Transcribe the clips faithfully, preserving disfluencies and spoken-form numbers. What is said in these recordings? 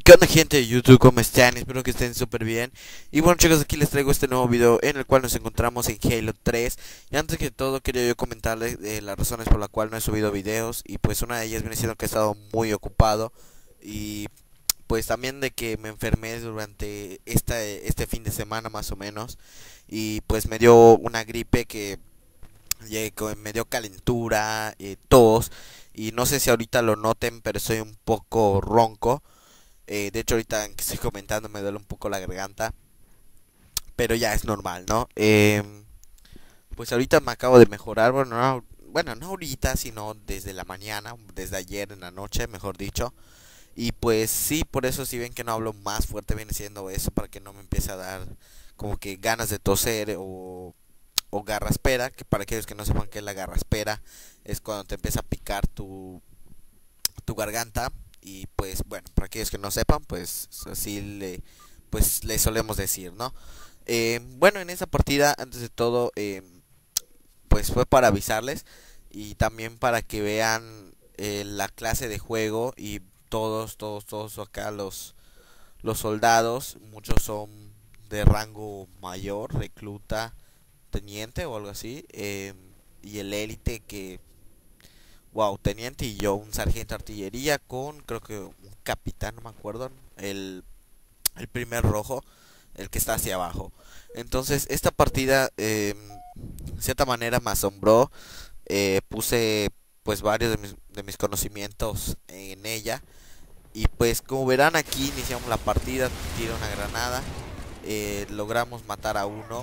¿Qué onda, gente de YouTube? ¿Cómo están? Espero que estén súper bien. Y bueno, chicos, aquí les traigo este nuevo video en el cual nos encontramos en Halo tres. Y antes que todo quería yo comentarles eh, las razones por las cuales no he subido videos. Y pues una de ellas viene siendo que he estado muy ocupado. Y pues también de que me enfermé durante esta, este fin de semana más o menos. Y pues me dio una gripe que eh, que me dio calentura, eh, tos. Y no sé si ahorita lo noten, pero soy un poco ronco. Eh, de hecho, ahorita que estoy comentando me duele un poco la garganta, pero ya es normal, ¿no? Eh, pues ahorita me acabo de mejorar, bueno, no, bueno, no ahorita, sino desde la mañana, desde ayer en la noche, mejor dicho. Y pues sí, por eso si ven que no hablo más fuerte viene siendo eso, para que no me empiece a dar como que ganas de toser o, o garraspera, que para aquellos que no sepan qué es la garraspera, es cuando te empieza a picar tu, tu garganta. Y pues bueno, para aquellos que no sepan, pues así le, pues le solemos decir, ¿no? Eh, bueno, en esa partida, antes de todo, eh, pues fue para avisarles y también para que vean eh, la clase de juego y todos, todos, todos acá los, los soldados, muchos son de rango mayor, recluta, teniente o algo así, eh, y el élite que wow, teniente y yo, un sargento de artillería con, creo que un capitán, no me acuerdo, el, el primer rojo, el que está hacia abajo. Entonces, esta partida, eh, de cierta manera, me asombró. Eh, puse, pues, varios de mis, de mis conocimientos en ella. Y, pues, como verán aquí, iniciamos la partida, tiro una granada. Eh, logramos matar a uno.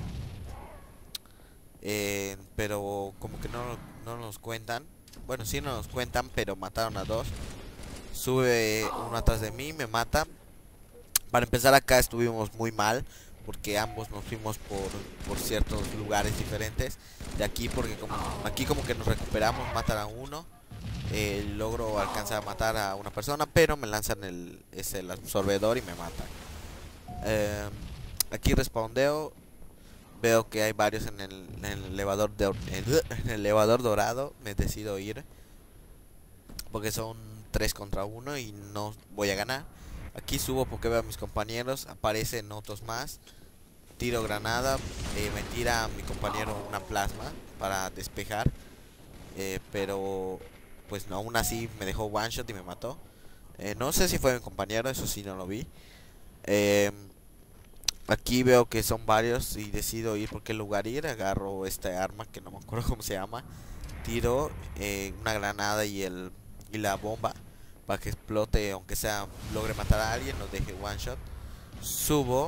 Eh, pero, como que no, no nos cuentan. Bueno, sí nos cuentan, pero mataron a dos. Sube uno atrás de mí, me mata. Para empezar, acá estuvimos muy mal, porque ambos nos fuimos por, por ciertos lugares diferentes. De aquí, porque como aquí como que nos recuperamos, matan a uno. Eh, logro alcanzar a matar a una persona, pero me lanzan el, es el absorbedor y me matan. Eh, aquí respondeo. Veo que hay varios en el, en el elevador de, en el elevador dorado. Me decido ir, porque son tres contra uno y no voy a ganar. Aquí subo porque veo a mis compañeros, aparecen otros más. Tiro granada, eh, me tira a mi compañero una plasma para despejar. Eh, pero pues no, aún así me dejó one shot y me mató. Eh, no sé si fue mi compañero, eso sí no lo vi. Eh, aquí veo que son varios y decido ir por qué lugar ir. Agarro esta arma que no me acuerdo cómo se llama. Tiro eh, una granada y el y la bomba para que explote, aunque sea logre matar a alguien, nos deje one shot. Subo,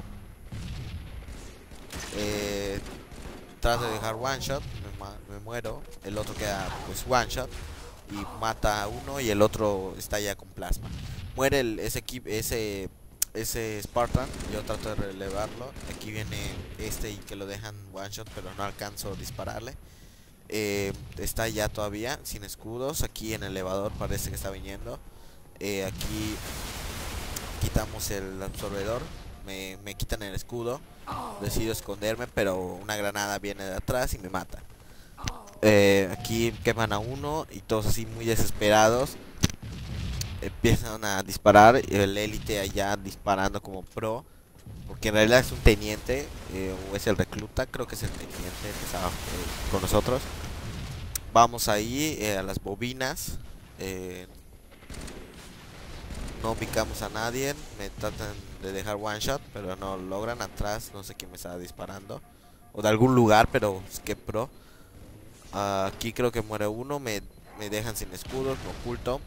eh, trato de dejar one shot, me, me muero. El otro queda pues one shot y mata a uno y el otro está ya con plasma. Muere el, ese equipo, ese ese Spartan. Yo trato de relevarlo. Aquí viene este y que lo dejan one shot, pero no alcanzo a dispararle. Eh, está ya todavía sin escudos. Aquí en el elevador parece que está viniendo. Eh, aquí quitamos el absorbedor. Me, me quitan el escudo. Decido esconderme, pero una granada viene de atrás y me mata. Eh, aquí queman a uno y todos así muy desesperados. Empiezan a disparar. El élite allá disparando como pro, porque en realidad es un teniente, eh, o es el recluta, creo que es el teniente que estaba eh, con nosotros. Vamos ahí eh, a las bobinas. Eh, no picamos a nadie. Me tratan de dejar one shot, pero no lo logran. Atrás, no sé quién me estaba disparando. O de algún lugar, pero es que pro. Uh, aquí creo que muere uno. Me, me dejan sin escudos, me oculto.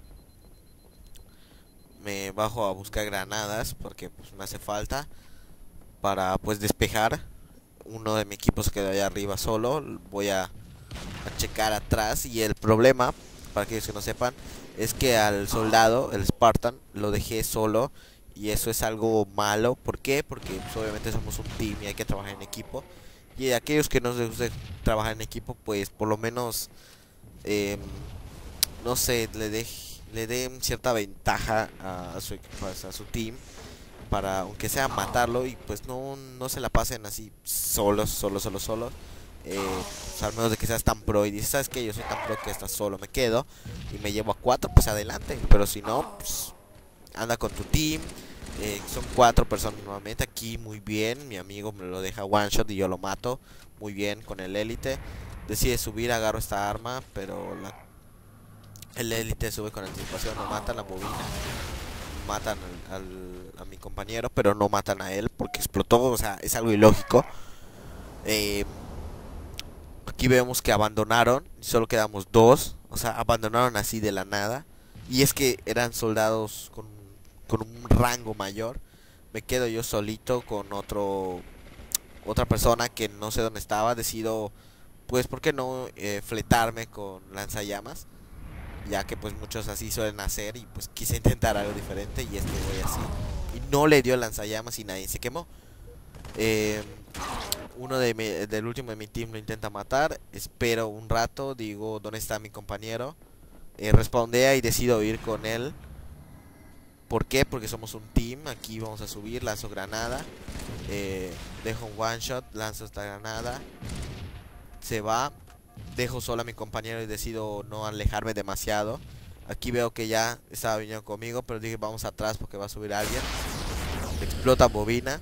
Me bajo a buscar granadas porque pues me hace falta para pues despejar. Uno de mi equipo se quedó allá arriba solo. Voy a, a checar atrás. Y el problema, para aquellos que no sepan, es que al soldado, el Spartan, lo dejé solo. Y eso es algo malo. ¿Por qué? Porque pues, obviamente somos un team y hay que trabajar en equipo. Y a aquellos que no les gusta trabajar en equipo, pues por lo menos eh, no sé, le deje le den cierta ventaja a, a, su, pues, a su team, para aunque sea matarlo, y pues no, no se la pasen así solos, solos, solos, solos. Eh, pues, al menos de que seas tan pro y dices, ¿sabes qué? Yo soy tan pro que estás solo, me quedo y me llevo a cuatro, pues adelante. Pero si no, pues anda con tu team. Eh, son cuatro personas nuevamente. Aquí muy bien. Mi amigo me lo deja one shot y yo lo mato. Muy bien con el élite. Decide subir, agarro esta arma. Pero la, el élite sube con anticipación. Lo matan la bobina. Matan al, al, a mi compañero. Pero no matan a él porque explotó. O sea, es algo ilógico. Eh, aquí vemos que abandonaron. Solo quedamos dos. O sea, abandonaron así de la nada. Y es que eran soldados con, con un rango mayor. Me quedo yo solito con otro otra persona que no sé dónde estaba. Decido, pues, ¿por qué no eh, fletarme con lanzallamas? Ya que pues muchos así suelen hacer. Y pues quise intentar algo diferente. Y es que voy así. Y no le dio lanzallamas y nadie se quemó. Eh, uno de mi, del último de mi team lo intenta matar. Espero un rato. Digo, ¿dónde está mi compañero? Eh, respondea y decido ir con él. ¿Por qué? Porque somos un team. Aquí vamos a subir, lanzo granada. Eh, dejo un one shot, lanzo esta granada. Se va. Dejo solo a mi compañero y decido no alejarme demasiado. Aquí veo que ya estaba viniendo conmigo, pero dije vamos atrás porque va a subir alguien. Explota bobina.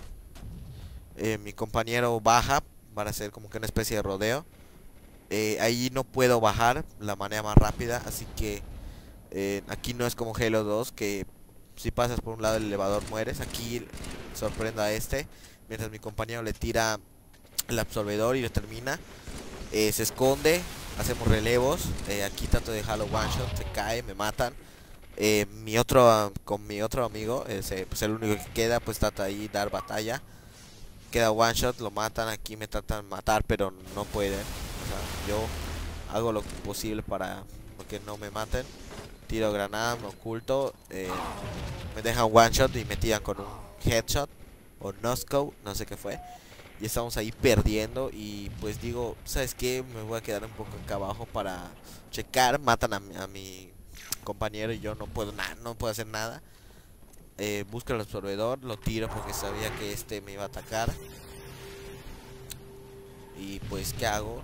Eh, mi compañero baja para hacer como que una especie de rodeo. Eh, ahí no puedo bajar la manera más rápida, así que eh, aquí no es como Halo dos, que si pasas por un lado del elevador mueres. Aquí sorprendo a este, mientras mi compañero le tira el absorbedor y lo termina. Eh, se esconde, hacemos relevos. Eh, aquí trato de dejarlo one shot, se cae, me matan. Eh, mi otro, con mi otro amigo, ese, pues el único que queda, pues trata ahí dar batalla. Queda one shot, lo matan. Aquí me tratan de matar, pero no pueden. O sea, yo hago lo posible para que no me maten. Tiro granada, me oculto. Eh, me dejan one shot y me tiran con un headshot o no-scope, no sé qué fue. Y estamos ahí perdiendo. Y pues digo, ¿sabes qué? Me voy a quedar un poco acá abajo para checar. Matan a mi, a mi compañero y yo no puedo nada, no puedo hacer nada. Eh, busco el absorbedor, lo tiro porque sabía que este me iba a atacar. Y pues, ¿qué hago?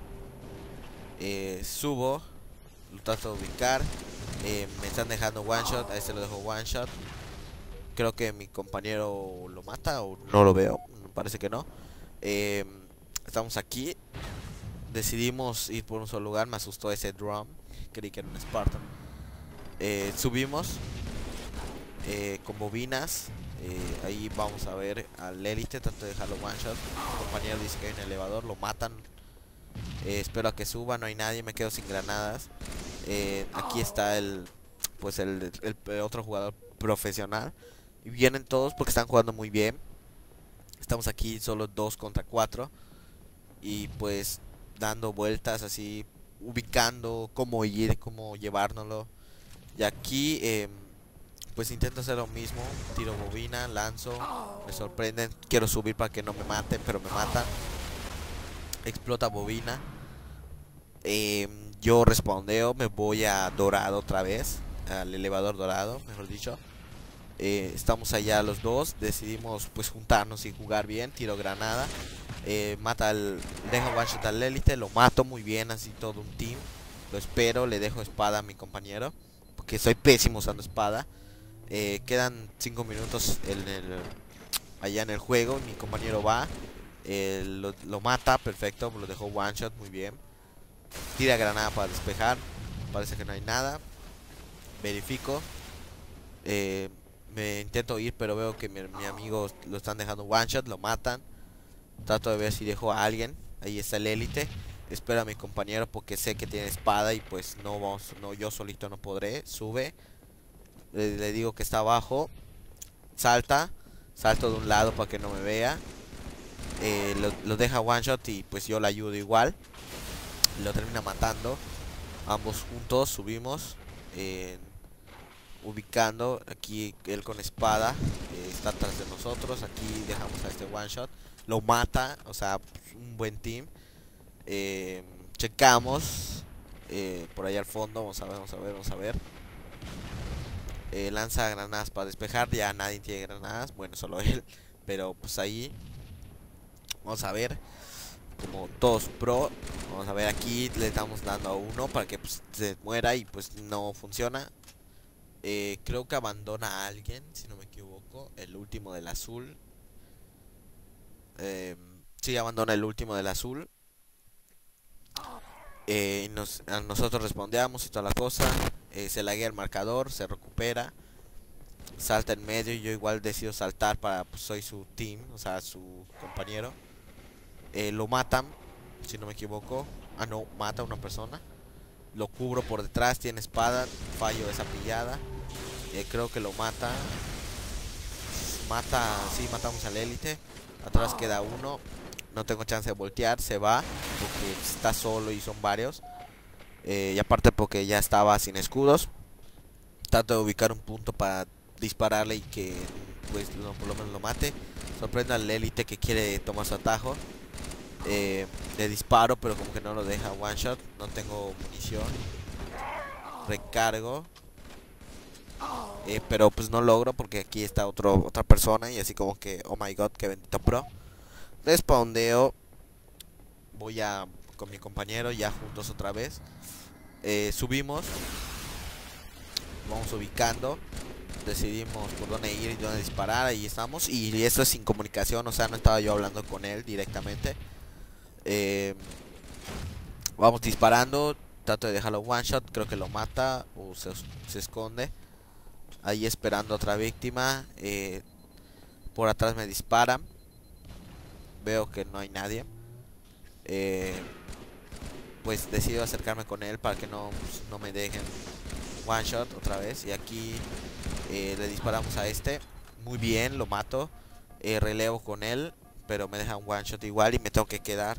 Eh, subo, lo trato de ubicar. Eh, me están dejando one shot, a este lo dejo one shot. Creo que mi compañero lo mata o no lo veo, parece que no. Eh, estamos aquí. Decidimos ir por un solo lugar, me asustó ese drum. Creí que era un Spartan. Eh, subimos. Eh, con bobinas. Eh, ahí vamos a ver al élite. Trato de dejarlo one shot. Mi compañero dice que hay un elevador, lo matan. Eh, espero a que suba, no hay nadie, me quedo sin granadas. Eh, aquí está el, pues el, el, el otro jugador profesional. Y vienen todos porque están jugando muy bien. Estamos aquí solo dos contra cuatro. Y pues dando vueltas así, ubicando cómo ir, cómo llevárnoslo. Y aquí eh, pues intento hacer lo mismo. Tiro bobina, lanzo. Me sorprenden. Quiero subir para que no me maten, pero me matan. Explota bobina. Eh, yo respondeo. Me voy a dorado otra vez. Al elevador dorado, mejor dicho. Eh, estamos allá los dos. Decidimos pues juntarnos y jugar bien. Tiro granada. Eh, mata al. Dejo one shot al élite. Lo mato muy bien. Así todo un team. Lo espero. Le dejo espada a mi compañero. Porque soy pésimo usando espada. Eh, quedan cinco minutos en el, allá en el juego. Mi compañero va. Eh, lo, lo mata. Perfecto. Lo dejó one shot. Muy bien. Tira granada para despejar. Parece que no hay nada. Verifico. Eh, me intento ir, pero veo que mi, mi amigo lo están dejando one shot. Lo matan. Trato de ver si dejo a alguien. Ahí está el élite. Espero a mi compañero porque sé que tiene espada. Y pues no vamos, no, yo solito no podré. Sube. Le, le digo que está abajo. Salta. Salto de un lado para que no me vea. Eh, lo, lo deja one shot y pues yo le ayudo igual. Lo termina matando. Ambos juntos subimos. Eh, ubicando. Aquí él con espada. Eh, está atrás de nosotros. Aquí dejamos a este one shot. Lo mata. O sea, un buen team. Eh, checamos. Eh, por ahí al fondo. Vamos a ver, vamos a ver, vamos a ver. Eh, lanza granadas para despejar. Ya nadie tiene granadas. Bueno, solo él. Pero pues ahí. Vamos a ver. Como todos pro. Vamos a ver, aquí le estamos dando a uno para que pues, se muera y pues no funciona. Eh, creo que abandona a alguien, si no me equivoco. El último del azul. Eh, sí, abandona el último del azul. Eh, y nos, a nosotros respondíamos y toda la cosa. Eh, se laguea el marcador, se recupera. Salta en medio y yo igual decido saltar para, pues soy su team, o sea, su compañero. Eh, lo matan, si no me equivoco. Ah, no, mata a una persona. Lo cubro por detrás, tiene espada, fallo esa pillada. Eh, creo que lo mata. Mata, sí, matamos al élite. Atrás queda uno. No tengo chance de voltear, se va porque está solo y son varios. Eh, y aparte porque ya estaba sin escudos. Trato de ubicar un punto para dispararle y que pues lo, por lo menos lo mate. Sorprende al élite que quiere tomar su atajo. Eh, le disparo pero como que no lo deja one shot. No tengo munición. Recargo. Eh, pero pues no logro porque aquí está otro, otra persona y así como que oh my god, que bendito pro. Respawneo. Voy a con mi compañero ya juntos otra vez. Eh, subimos. Vamos ubicando. Decidimos por dónde ir y dónde disparar. Ahí estamos. Y esto es sin comunicación. O sea, no estaba yo hablando con él directamente. Eh, vamos disparando. Trato de dejarlo one shot. Creo que lo mata. O se, se esconde. Ahí esperando otra víctima. Eh, por atrás me disparan. Veo que no hay nadie. Eh, pues decido acercarme con él para que no, pues, no me dejen one shot otra vez. Y aquí eh, le disparamos a este. Muy bien, lo mato. Eh, relevo con él, pero me deja un one shot igual y me tengo que quedar.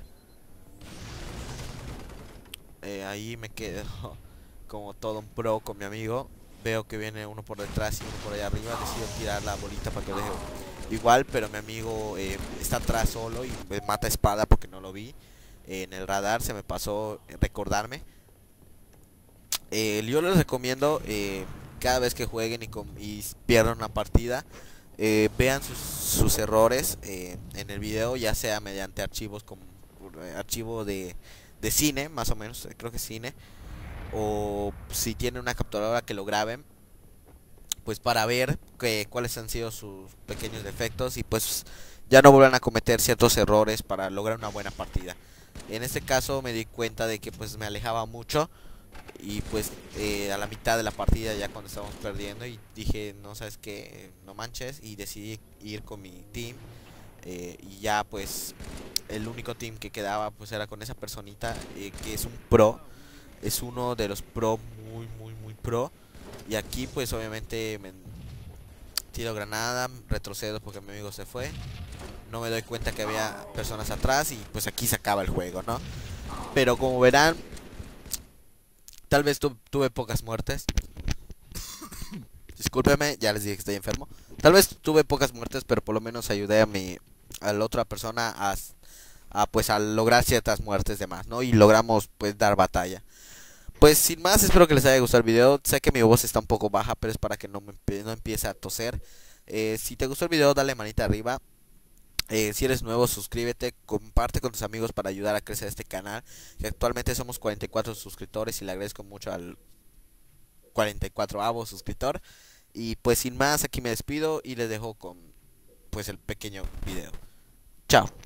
Eh, ahí me quedo como todo un pro con mi amigo. Veo que viene uno por detrás y uno por allá arriba. Decido tirar la bolita para que lo deje igual, pero mi amigo eh, está atrás solo y me mata espada porque no lo vi. Eh, en el radar se me pasó recordarme. Eh, yo les recomiendo eh, cada vez que jueguen y, y pierdan una partida, eh, vean sus, sus errores eh, en el video, ya sea mediante archivos como eh, archivo de, de cine, más o menos, eh, creo que cine, o si tienen una capturadora que lo graben, pues para ver que, cuáles han sido sus pequeños defectos y pues ya no vuelvan a cometer ciertos errores para lograr una buena partida. En este caso me di cuenta de que pues me alejaba mucho y pues eh, a la mitad de la partida ya cuando estábamos perdiendo y dije no sabes qué, no manches, y decidí ir con mi team. Eh, y ya pues el único team que quedaba pues era con esa personita eh, que es un pro, es uno de los pro muy muy muy pro. Y aquí pues obviamente me tiro granada, retrocedo porque mi amigo se fue, no me doy cuenta que había personas atrás y pues aquí se acaba el juego, ¿no? Pero como verán, tal vez tu, tuve pocas muertes. Discúlpeme, ya les dije que estoy enfermo. Tal vez tuve pocas muertes, pero por lo menos ayudé a mi a la otra persona a, a pues a lograr ciertas muertes de más, ¿no? Y logramos pues dar batalla. Pues sin más, espero que les haya gustado el video. Sé que mi voz está un poco baja, pero es para que no me no empiece a toser. Eh, si te gustó el video, dale manita arriba. Eh, si eres nuevo, suscríbete, comparte con tus amigos para ayudar a crecer este canal, que actualmente somos cuarenta y cuatro suscriptores y le agradezco mucho al cuarenta y cuatro suscriptor. Y pues sin más, aquí me despido y les dejo con pues el pequeño video. Chao.